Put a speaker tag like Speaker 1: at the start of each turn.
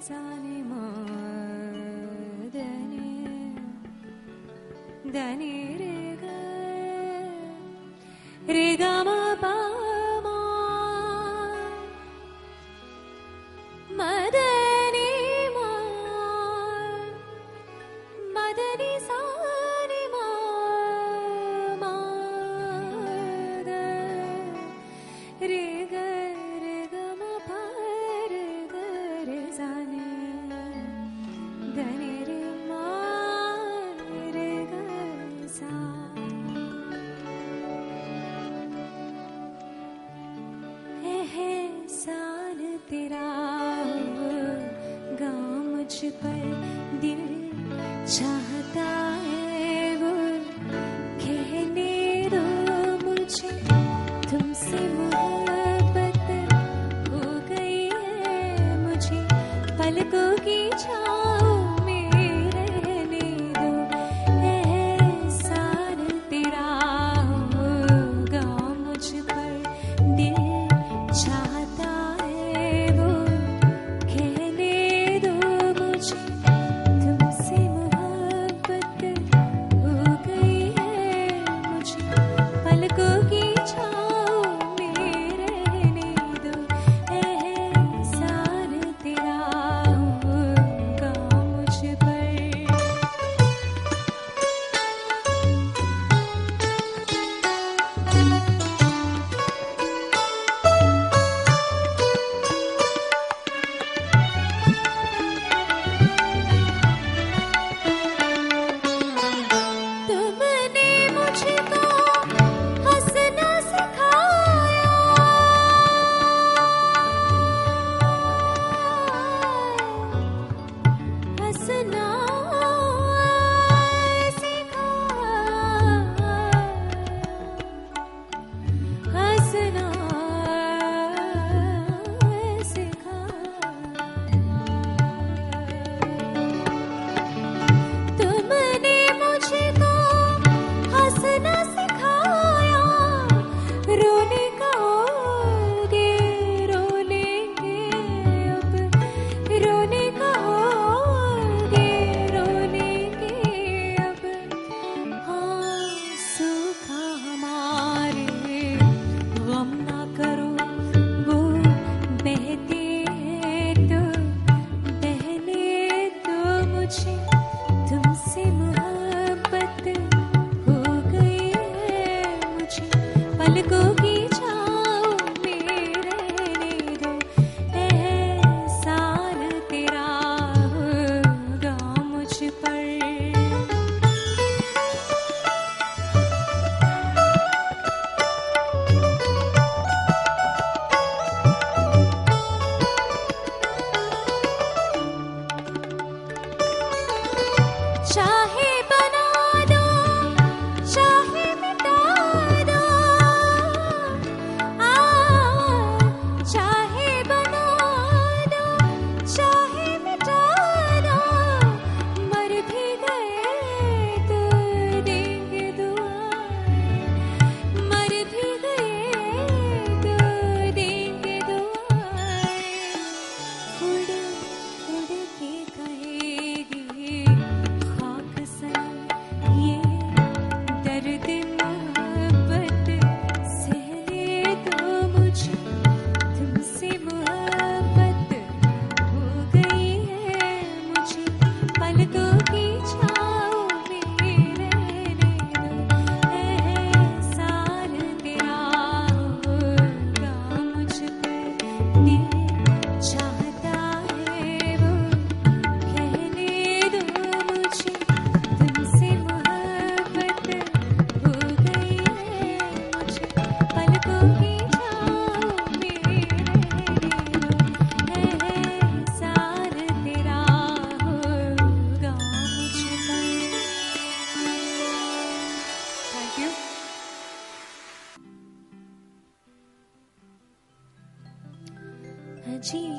Speaker 1: सानी मा दनी दनी रे गा मा पा मा मदनी मा मदनी सानी मा मा द रे गा मा पा रे गा रे सानी दनी रे मा रे गा सा एहसान तेरा होगा मुझ पर दिल चाहता है वो कहने दो मुझे तुमसे मोहब्बत हो गई है मुझे पलकों की छाँव में रहने दो एहसान तेरा होगा मुझ पर दिल चाहता है वो कहने दो मुझे तुमसे मोहब्बत हो गई है मुझे पलकों की छाँव में रहने दो एहसान तेरा होगा मुझ पर तुमने मुझको हंसना सिखाया हंसना सिखाया हंसना सिखाया तुमने मुझको हंसना सिखाया रोने का होगे रो लेंगे अब रोने का होगे रो लेंगे अब आंसू का हमारे गम ना करो वो बहते हैं तो बहने दो मुझे तुमसे मोहब्बत हो गई है मुझे पलकों की छाँव में रहने दो एहसान तेरा होगा मुझ पर चाहे बना दो चाहे मिटा दो चाहे बना दो चाहे मिटा दो मर भी गए तो देंगे दुआएं मर भी गए तो देंगे दुआएं उड़ उड़ के कहेगी खाक सन ये दर्द मोहब्बत सहने दो मुझे तुमसे मोहब्बत हो गई है मुझे पलकों की छाँव में रहने दो एहसान तेरा होगा मुझ पर दिल चाहता है वो कहने दो मुझे तुमसे मोहब्बत हो गई है मुझे पलकों की छाँव में रहने दो एहसान तेरा होगा मुझ पर थैंक यू अजीब